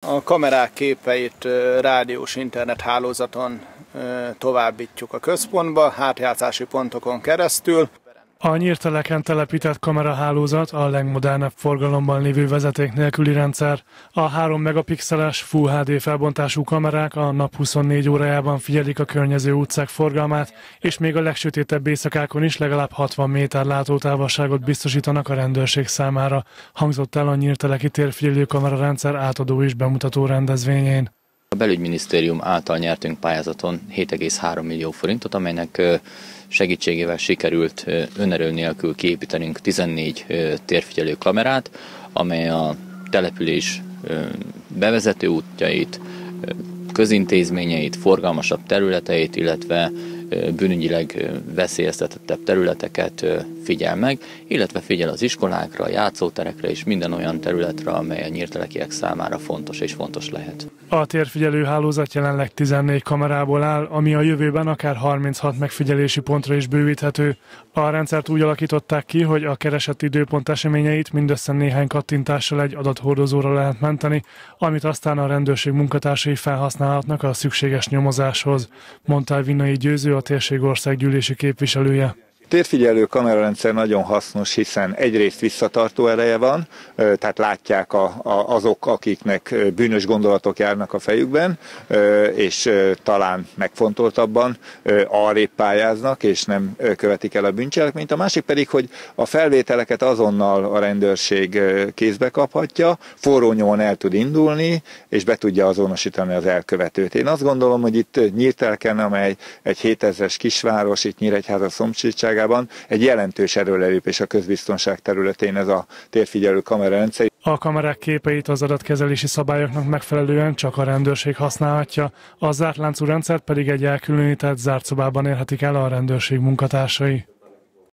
A kamerák képeit rádiós internet hálózaton továbbítjuk a központba, hátjátszási pontokon keresztül. A nyírteleken telepített kamerahálózat a legmodernebb forgalomban lévő vezeték nélküli rendszer. A 3 megapixeles Full HD felbontású kamerák a nap 24 órájában figyelik a környező utcák forgalmát, és még a legsötétebb éjszakákon is legalább 60 méter látótávolságot biztosítanak a rendőrség számára, hangzott el a nyírteleki térfigyelő kamerarendszer átadó és bemutató rendezvényén. A belügyminisztérium által nyertünk pályázaton 7,3 millió forintot, amelynek segítségével sikerült önerő nélkül kiépítenünk 14 térfigyelő kamerát, amely a település bevezető útjait, közintézményeit, forgalmasabb területeit, illetve bűnügyileg veszélyeztetettebb területeket figyel meg, illetve figyel az iskolákra, a játszóterekre és minden olyan területre, amely a nyírtelekiek számára fontos és fontos lehet. A térfigyelő hálózat jelenleg 14 kamerából áll, ami a jövőben akár 36 megfigyelési pontra is bővíthető. A rendszert úgy alakították ki, hogy a keresett időpont eseményeit mindössze néhány kattintással egy adathordozóra lehet menteni, amit aztán a rendőrség munkatársai felhasználhatnak a szükséges nyomozáshoz, mondta Vinnai Győző, a térség országgyűlési képviselője. A térfigyelő kamerarendszer nagyon hasznos, hiszen egyrészt visszatartó ereje van, tehát látják azok, akiknek bűnös gondolatok járnak a fejükben, és talán megfontoltabban arrébb pályáznak, és nem követik el a bűncselekményt. A másik pedig, hogy a felvételeket azonnal a rendőrség kézbe kaphatja, forró nyomon el tud indulni, és be tudja azonosítani az elkövetőt. Én azt gondolom, hogy itt Nyírtelken, amely egy 7000-es kisváros, itt Nyíregyháza szomszédságában, egy jelentős előrelépés a közbiztonság területén ez a térfigyelő kamerarendszer. A kamerák képeit az adatkezelési szabályoknak megfelelően csak a rendőrség használhatja, a zárt láncú rendszert pedig egy elkülönített zárt szobában érhetik el a rendőrség munkatársai.